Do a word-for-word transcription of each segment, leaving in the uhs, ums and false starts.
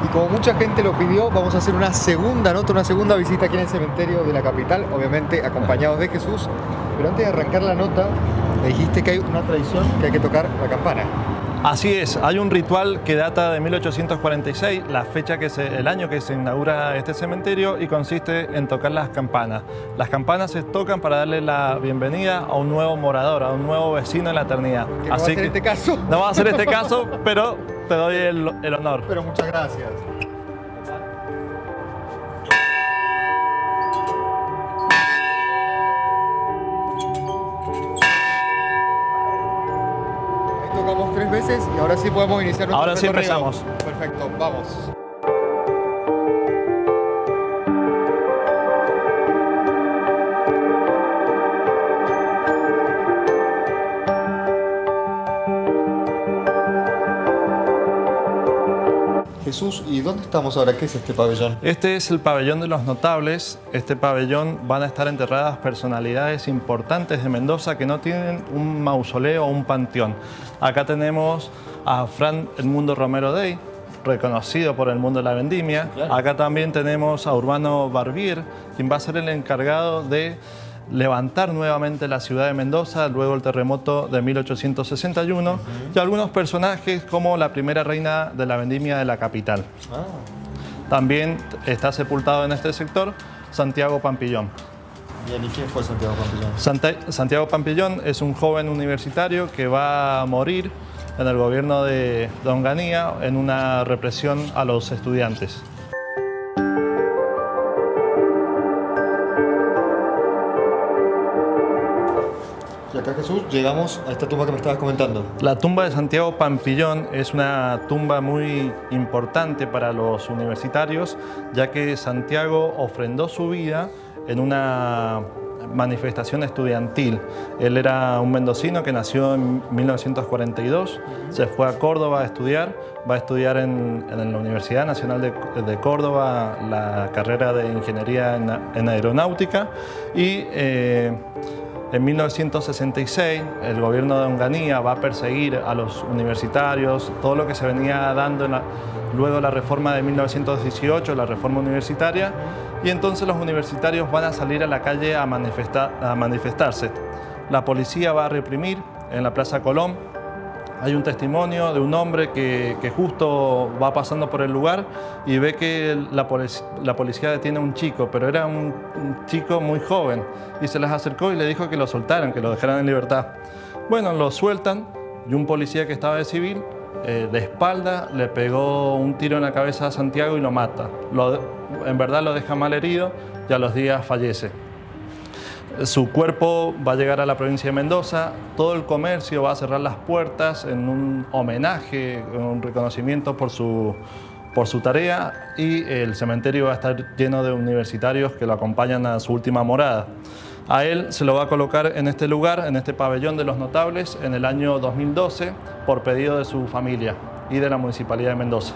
como mucha gente lo pidió, vamos a hacer una segunda nota, una segunda visita aquí en el cementerio de la capital, obviamente acompañados de Jesús. Pero antes de arrancar la nota, me dijiste que hay una tradición que hay que tocar la campana. Así es, hay un ritual que data de mil ochocientos cuarenta y seis, la fecha que se, el año que se inaugura este cementerio, y consiste en tocar las campanas. Las campanas se tocan para darle la bienvenida a un nuevo morador, a un nuevo vecino en la eternidad. Que no Así va a ser que, este caso. No va a ser este caso, pero te doy el, el honor. Pero muchas gracias. Tocamos tres veces y ahora sí podemos iniciar nuestro Ahora sí recorrido. empezamos. Perfecto, vamos. Jesús, ¿y dónde estamos ahora? ¿Qué es este pabellón? Este es el pabellón de los notables. Este pabellón van a estar enterradas personalidades importantes de Mendoza que no tienen un mausoleo o un panteón. Acá tenemos a Fran Edmundo Romero Dey, reconocido por el mundo de la vendimia. Claro. Acá también tenemos a Urbano Barbier, quien va a ser el encargado de levantar nuevamente la ciudad de Mendoza luego del terremoto de mil ochocientos sesenta y uno, uh-huh. y algunos personajes como la primera reina de la vendimia de la capital. Ah. También está sepultado en este sector Santiago Pampillón. Bien, ¿y quién fue Santiago Pampillón? Santa Santiago Pampillón es un joven universitario que va a morir en el gobierno de, de Onganía en una represión a los estudiantes. Y acá, Jesús, llegamos a esta tumba que me estabas comentando. La tumba de Santiago Pampillón es una tumba muy importante para los universitarios, ya que Santiago ofrendó su vida en una manifestación estudiantil. Él era un mendocino que nació en mil novecientos cuarenta y dos, se fue a Córdoba a estudiar, va a estudiar en, en la Universidad Nacional de, de Córdoba la carrera de Ingeniería en, en Aeronáutica, y eh, en mil novecientos sesenta y seis el gobierno de Onganía va a perseguir a los universitarios, todo lo que se venía dando en la, luego de la reforma de mil novecientos dieciocho, la reforma universitaria, y entonces los universitarios van a salir a la calle a, manifestar, a manifestarse. La policía va a reprimir en la Plaza Colón. Hay un testimonio de un hombre que, que justo va pasando por el lugar y ve que la, polic la policía detiene a un chico, pero era un, un chico muy joven, y se les acercó y le dijo que lo soltaran, que lo dejaran en libertad. Bueno, lo sueltan, y un policía que estaba de civil, eh, de espalda, le pegó un tiro en la cabeza a Santiago y lo mata. Lo, en verdad lo deja mal herido y a los días fallece. Su cuerpo va a llegar a la provincia de Mendoza, todo el comercio va a cerrar las puertas en un homenaje, un reconocimiento por su, por su tarea, y el cementerio va a estar lleno de universitarios que lo acompañan a su última morada. A él se lo va a colocar en este lugar, en este pabellón de los notables, en el año dos mil doce, por pedido de su familia y de la Municipalidad de Mendoza.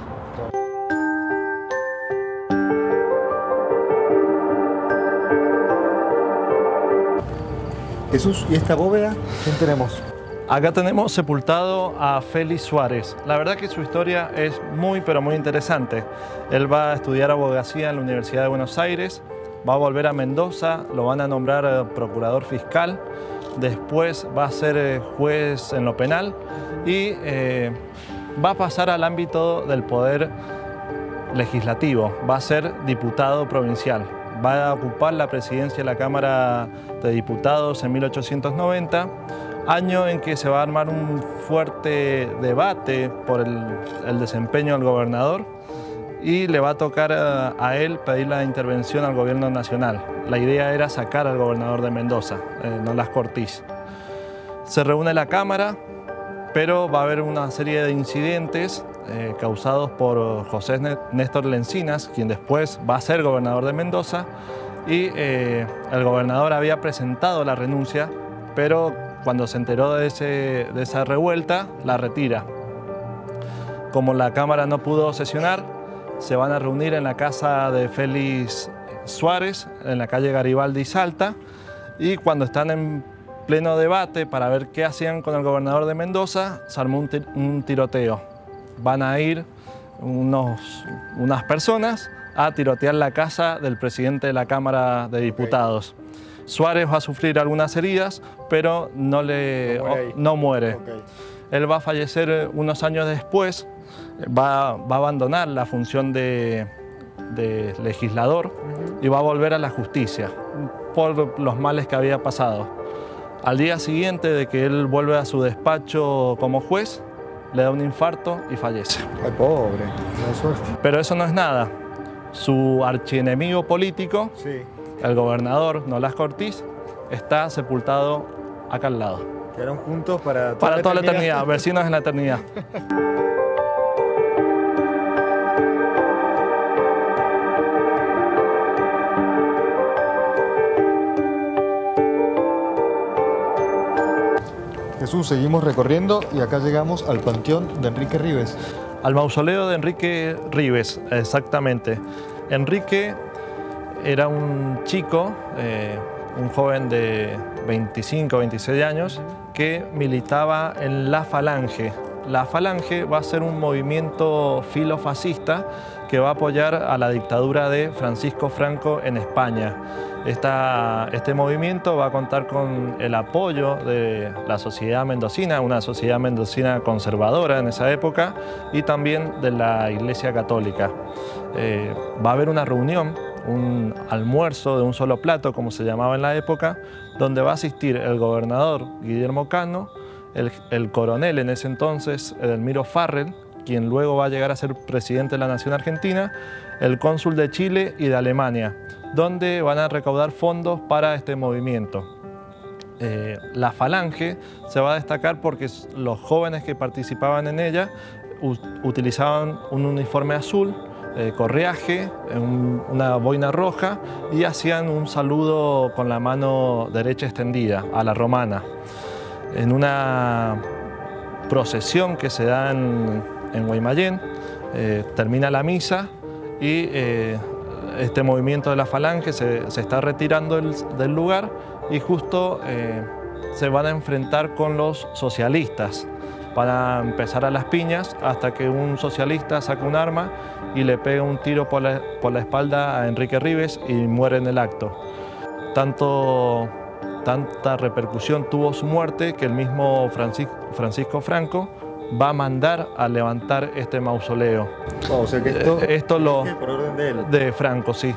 Jesús, ¿y esta bóveda? ¿Quién tenemos? Acá tenemos sepultado a Félix Suárez. La verdad que su historia es muy, pero muy interesante. Él va a estudiar abogacía en la Universidad de Buenos Aires, va a volver a Mendoza, lo van a nombrar procurador fiscal, después va a ser juez en lo penal y eh, va a pasar al ámbito del poder legislativo, va a ser diputado provincial. Va a ocupar la presidencia de la Cámara de Diputados en mil ochocientos noventa, año en que se va a armar un fuerte debate por el, el desempeño del gobernador, y le va a tocar a, a él pedir la intervención al gobierno nacional. La idea era sacar al gobernador de Mendoza, eh, Nolas Cortiz. Se reúne la Cámara, pero va a haber una serie de incidentes eh, causados por José Néstor Lencinas, quien después va a ser gobernador de Mendoza, y eh, el gobernador había presentado la renuncia, pero cuando se enteró de, ese, de esa revuelta, la retira. Como la Cámara no pudo sesionar, se van a reunir en la casa de Félix Suárez, en la calle Garibaldi y Salta, y cuando están en pleno debate para ver qué hacían con el gobernador de Mendoza, se armó un, un tiroteo. Van a ir unos, unas personas a tirotear la casa del presidente de la Cámara de Diputados. Okay. Suárez va a sufrir algunas heridas, pero no, le, no muere. No muere. Okay. Él va a fallecer unos años después, va, va a abandonar la función de, de legislador uh-huh. y va a volver a la justicia por los males que había pasado. Al día siguiente de que él vuelve a su despacho como juez, le da un infarto y fallece. ¡Ay, pobre! ¡Qué suerte! Pero eso no es nada. Su archienemigo político, sí. el gobernador Nolasco Ortiz, está sepultado acá al lado. Quedaron juntos para toda, para la, toda eternidad. la eternidad, vecinos en la eternidad. Jesús, seguimos recorriendo y acá llegamos al panteón de Enrique Ribes. Al mausoleo de Enrique Ribes, exactamente. Enrique era un chico, eh, un joven de veinticinco, veintiséis años, que militaba en la Falange. La Falange va a ser un movimiento filofascista que va a apoyar a la dictadura de Francisco Franco en España. Esta, este movimiento va a contar con el apoyo de la sociedad mendocina, una sociedad mendocina conservadora en esa época, y también de la Iglesia Católica. Eh, va a haber una reunión, un almuerzo de un solo plato, como se llamaba en la época, donde va a asistir el gobernador Guillermo Cano, el, el coronel en ese entonces, Edelmiro Farrell, quien luego va a llegar a ser presidente de la Nación Argentina, el cónsul de Chile y de Alemania, donde van a recaudar fondos para este movimiento. Eh, la Falange se va a destacar porque los jóvenes que participaban en ella utilizaban un uniforme azul, eh, correaje, un, una boina roja y hacían un saludo con la mano derecha extendida, a la romana. En una procesión que se da en, en Guaymallén, eh, termina la misa y eh, este movimiento de la Falange se, se está retirando del, del lugar y justo eh, se van a enfrentar con los socialistas. Van a empezar a las piñas hasta que un socialista saca un arma y le pega un tiro por la, por la espalda a Enrique Ribes y muere en el acto. Tanto, tanta repercusión tuvo su muerte que el mismo Francisco, Francisco Franco va a mandar a levantar este mausoleo. Oh, o sea que esto, eh, esto lo, por orden de él. De Franco, sí.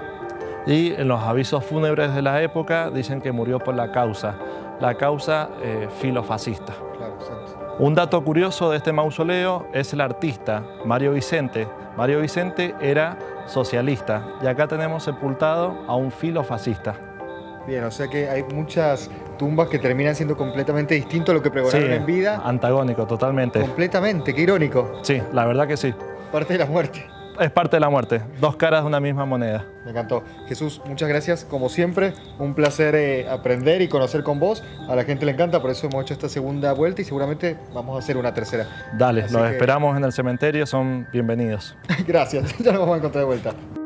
Y en los avisos fúnebres de la época dicen que murió por la causa, la causa eh, filofascista. Claro, exacto. Un dato curioso de este mausoleo es el artista Mario Vicente. Mario Vicente era socialista y acá tenemos sepultado a un filofascista. Bien, o sea que hay muchas tumbas que terminan siendo completamente distintas a lo que pregonaron sí, en vida. Antagónico, totalmente. Completamente, qué irónico. Sí, la verdad que sí. Parte de la muerte. Es parte de la muerte, dos caras de una misma moneda. Me encantó. Jesús, muchas gracias, como siempre. Un placer eh, aprender y conocer con vos. A la gente le encanta, por eso hemos hecho esta segunda vuelta y seguramente vamos a hacer una tercera. Dale, Así los que... esperamos en el cementerio, son bienvenidos. Gracias, ya nos vamos a encontrar de vuelta.